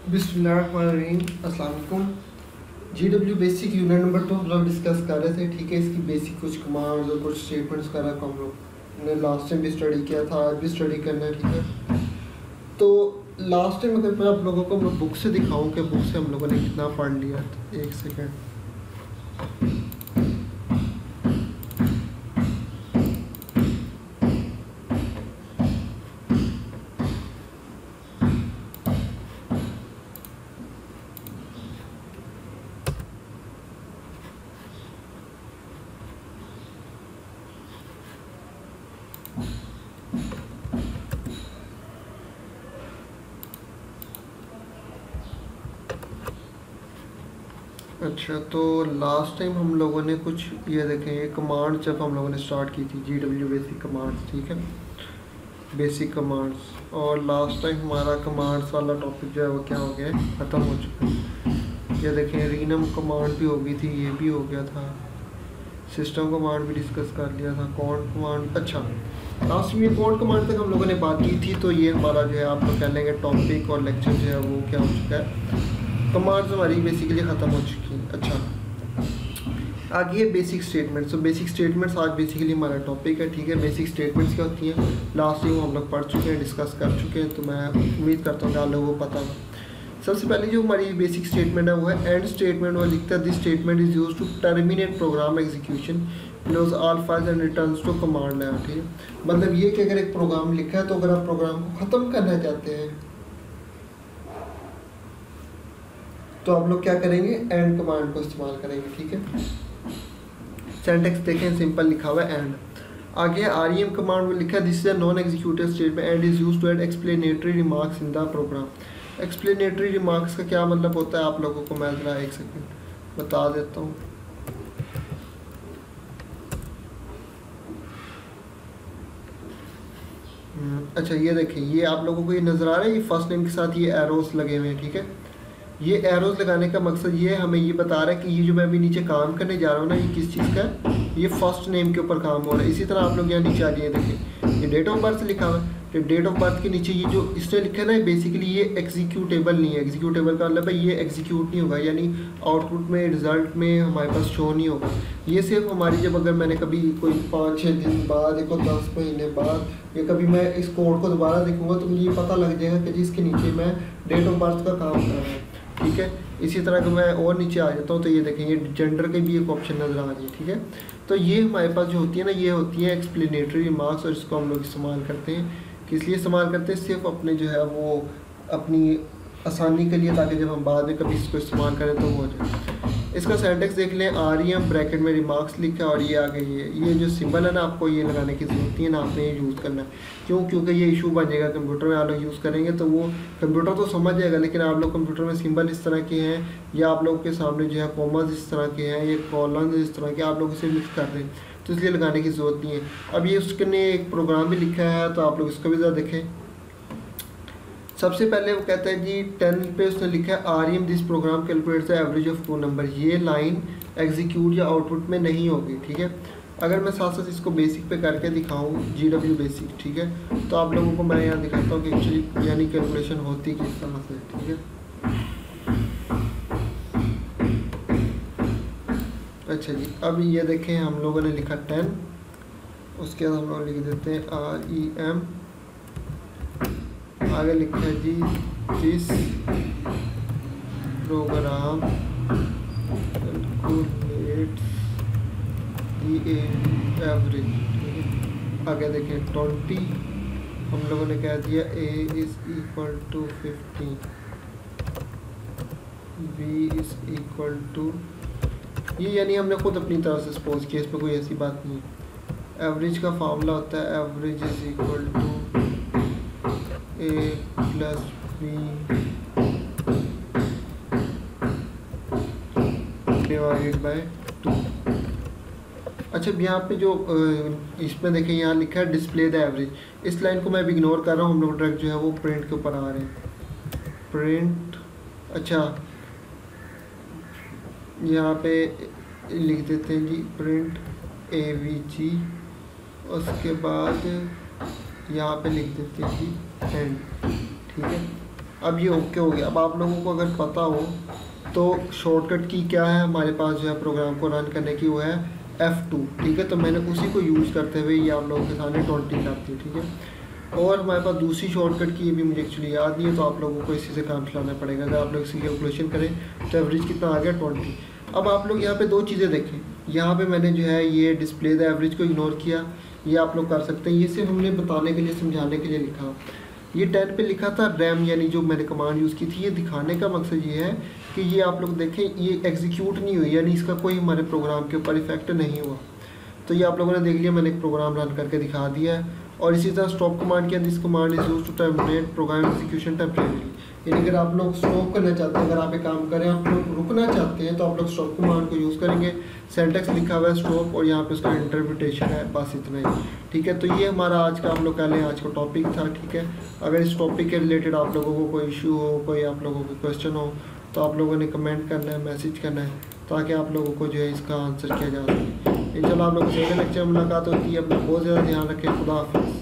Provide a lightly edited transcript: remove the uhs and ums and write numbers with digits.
बिस्मिल्लाहिर्रहमानिर्रहीम। अस्सलाम वालेकुम। GW बेसिक यूनिट नंबर 2 हम लोग डिस्कस कर रहे थे, ठीक है। इसकी बेसिक कुछ कमांड्स और कुछ स्टेटमेंट्स वगैरह को हम लोग ने लास्ट टाइम भी स्टडी किया था, आज भी स्टडी करना है, ठीक है। तो लास्ट टाइम अगर मैं आप लोगों को मैं बुक से दिखाऊं कि बुक से हम लोगों ने कितना पढ़ लिया, तो एक सेकेंड। अच्छा, तो लास्ट टाइम हम लोगों ने कुछ ये देखें, ये कमांड जब हम लोगों ने स्टार्ट की थी GW बेसिक कमांड्स, ठीक है, बेसिक कमांड्स। और लास्ट टाइम हमारा कमांड्स वाला टॉपिक जो है वो क्या हो गया है, ख़त्म हो चुका है। ये देखें, रीनम कमांड भी हो गई थी, ये भी हो गया था, सिस्टम कमांड भी डिस्कस कर लिया था, कॉन्ट कमांड। अच्छा, लास्ट में कॉन्ट कमांड तक हम लोगों ने बात की थी। तो ये हमारा जो है आप लोग कह लेंगे टॉपिक और लेक्चर जो है वो क्या हो चुका है, कमांड्स हमारी बेसिकली ख़त्म हो चुकी हैं। अच्छा, आगे है बेसिक स्टेटमेंट्स। तो बेसिक स्टेटमेंट्स आज बेसिकली हमारा टॉपिक है, ठीक है। बेसिक स्टेटमेंट्स क्या होती हैं, लास्ट टाइम हम लोग पढ़ चुके हैं, डिस्कस कर चुके हैं, तो मैं उम्मीद करता हूँ कि आप लोगों को पता है। सबसे पहले जो हमारी बेसिक स्टेटमेंट है वो है एंड स्टेटमेंट। वो लिखता है this statement is use to terminate program execution close all files and returns to command line, ठीक है। मतलब ये कि अगर एक प्रोग्राम लिखा है तो अगर आप प्रोग्राम को ख़त्म करना चाहते हैं तो आप लोग क्या करेंगे, एंड कमांड को इस्तेमाल करेंगे, ठीक है। सिंटैक्स देखें, सिंपल लिखा हुआ है एंड। आगे REM कमांड में लिखा है this is a non executive statement and is used to add explanatory remarks in the program. Explanatory remarks का क्या मतलब होता है, आप लोगों को मैं ज़रा एक सेकंड बता देता हूँ। अच्छा, ये देखें, ये आप लोगों को ये नज़र आ रहा है, ये फर्स्ट नेम के साथ ये एरोस लगे हुए हैं, ठीक है। ये एरोस लगाने का मकसद ये हमें ये बता रहा है कि ये जो मैं अभी नीचे काम करने जा रहा हूँ ना, ये किस चीज़ का है, ये फर्स्ट नेम के ऊपर काम हो रहा है। इसी तरह आप लोग यहाँ नीचे आ जाइए, देखें, ये डेट ऑफ बर्थ लिखा हुआ है। तो डेट ऑफ बर्थ के नीचे ये जो इसने लिखा है ना, बेसिकली ये एग्जीक्यूटेबल नहीं है। एग्जीक्यूटेबल का मतलब है ये एग्जीक्यूट नहीं होगा, यानी आउटपुट में, रिजल्ट में हमारे पास शो नहीं होगा। ये सिर्फ हमारी जब अगर मैंने कभी कोई 5-6 दिन बाद, देखो 10 महीने बाद या कभी मैं इस कोड को दोबारा देखूँगा तो मुझे ये पता लग जाएगा कि जिसके नीचे मैं डेट ऑफ बर्थ का काम कर रहा हूँ, ठीक है। इसी तरह का मैं और नीचे आ जाता हूँ तो ये देखेंगे जेंडर के भी एक ऑप्शन नज़र आ रही है, ठीक है। तो ये हमारे पास जो होती है ना, ये होती है एक्सप्लेनेटरी रिमार्क्स, और इसको हम लोग इस्तेमाल करते हैं। किस लिए इस्तेमाल करते हैं, सिर्फ अपने जो है वो अपनी आसानी के लिए, ताकि जब हम बाद में कभी इसको इस्तेमाल करें तो वो हो जाए। इसका सिंटैक्स देख लें, REM ब्रैकेट में रिमार्क्स लिखा है और ये आ गई है। ये जो सिंबल है ना, आपको ये लगाने की ज़रूरत नहीं है ना, आपने ये यूज़ करना है। क्यों? क्योंकि ये इशू बन जाएगा कंप्यूटर में। आप लोग यूज़ करेंगे तो वो कंप्यूटर तो समझ जाएगा, लेकिन आप लोग कंप्यूटर में सिंबल इस तरह के हैं, या आप लोग के सामने जो है कॉमास इस तरह के हैं, ये कॉलन इस तरह के, आप लोग इसे मिक्स कर रहे हैं, तो इसलिए लगाने की ज़रूरत नहीं है। अब ये उसने एक प्रोग्राम भी लिखा है, तो आप लोग इसको भी ज़रा देखें। सबसे पहले वो कहता है जी 10 पे उसने लिखा है REM this program calculates the average of 2 number. ये लाइन एग्जीक्यूट या आउटपुट में नहीं होगी, ठीक है। अगर मैं साथ साथ इसको बेसिक पे करके दिखाऊं, GW बेसिक, ठीक है, तो आप लोगों को मैं यहाँ दिखाता हूँ कि एक्चुअली यानी कैलकुलेशन होती किस तरह से, ठीक है। अच्छा जी, अब ये देखें, हम लोगों ने लिखा 10, उसके बाद हम लोग लिख देते हैं REM, आगे लिखा है जी this program calculates the average, आगे देखें 20, हम लोगों ने कह दिया A is equal to 15, B is equal to, ये यानी हमने खुद अपनी तरफ से सपोज किया, इसमें कोई ऐसी बात नहीं है। एवरेज का फार्मूला होता है average is equal to A plus B divided by 2। अच्छा, अब यहाँ पे जो इसमें देखें, यहाँ लिखा है डिस्प्ले द एवरेज। इस लाइन को मैं भी इग्नोर कर रहा हूँ, हम लोग डायरेक्ट जो है वो प्रिंट के ऊपर आ रहे हैं, प्रिंट। अच्छा, यहाँ पे लिख देते हैं जी प्रिंट AVG, उसके बाद यहाँ पे लिख देते हैं जी एंड, ठीक है। अब ये ओके हो गया। अब आप लोगों को अगर पता हो तो शॉर्टकट की क्या है हमारे पास जो है प्रोग्राम को रन करने की, वो है F2, ठीक है। तो मैंने उसी को यूज़ करते हुए ये आप लोगों के सामने 20 करती है, ठीक है। और हमारे पास दूसरी शॉर्टकट की भी मुझे एक्चुअली याद नहीं है, तो आप लोगों को इसी से काम चलाना पड़ेगा। अगर आप लोग इसकी कैलकुलेशन करें तो एवरेज कितना आ गया 20। अब आप लोग यहाँ पे दो चीज़ें देखें, यहाँ पे मैंने जो है ये डिस्प्ले द एवरेज को इग्नोर किया, ये आप लोग कर सकते हैं। ये सिर्फ हमने बताने के लिए, समझाने के लिए लिखा। ये 10 पे लिखा था रैम, यानी जो मैंने कमांड यूज़ की थी, ये दिखाने का मकसद ये है कि ये आप लोग देखें ये एग्जीक्यूट नहीं हुई, यानी इसका कोई हमारे प्रोग्राम के ऊपर इफेक्ट नहीं हुआ। तो ये आप लोगों ने देख लिया, मैंने एक प्रोग्राम रन करके दिखा दिया है। और इसी तरह स्टॉप कमांड के अंदर, this command is used to terminate program execution temporarily, यानी अगर आप लोग स्टॉप करना चाहते हैं, अगर आप एक काम करें आप लोग रुकना चाहते हैं, तो आप लोग स्टॉप कमांड को यूज़ करेंगे। सेंटेक्स लिखा हुआ है स्टॉप, और यहाँ पे उसका इंटरप्रिटेशन है, बस इतना ही, ठीक है। तो ये हमारा आज का, हम लोग कह लें आज का टॉपिक था, ठीक है। अगर इस टॉपिक के रिलेटेड आप लोगों को कोई इशू हो, कोई आप लोगों को क्वेश्चन हो, तो आप लोगों ने कमेंट करना है, मैसेज करना है, ताकि आप लोगों को जो है इसका आंसर किया जा सके। इंशाल्लाह आप लोगों से अगले लेक्चर में मुलाकात होती है। अपना बहुत ज़्यादा ध्यान रखें। खुदा हाफिज़।